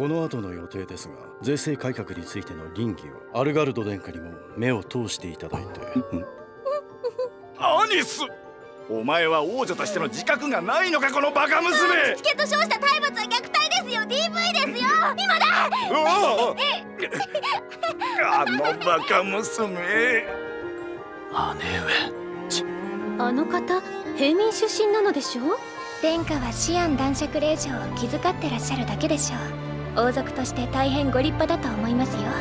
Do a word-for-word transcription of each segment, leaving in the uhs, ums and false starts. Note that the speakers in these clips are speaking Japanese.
この後の予定ですが、税制改革についての倫理をアルガルド殿下にも目を通していただいて。 アニス、お前は王女としての自覚がないのか、このバカ娘。 しつけと称した体罰は虐待ですよ。 ディーブイ ですよ。今だ。 うわあのバカ娘。 姉上。 あの方、平民出身なのでしょう。 殿下は思案男爵令嬢を気遣ってらっしゃるだけでしょう。王族として大変ご立派だと思いますよ。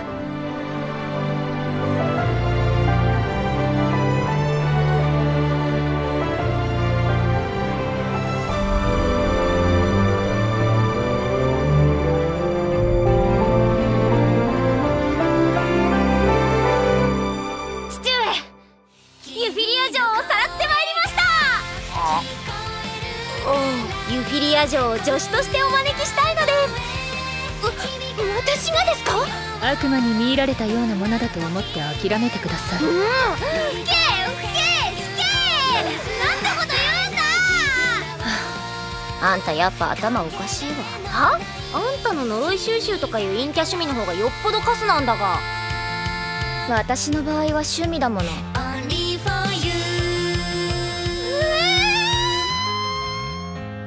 父上、ユフィリア城をさらってまいりました。ユフィリア城を助手としてお招きしたいのです。私がですか？ 悪魔に見入られたようなものだと思って諦めてください。 うん、ふけふけふけ、なんてこと言うんだ。あんたやっぱ頭おかしいわ。は？あんたの呪い収集とかいう陰キャ趣味の方がよっぽどカスなんだが。私の場合は趣味だもの。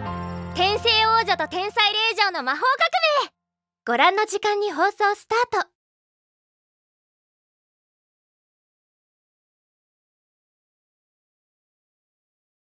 天聖王女と天才令嬢の魔法革命、ご覧の時間に放送スタート。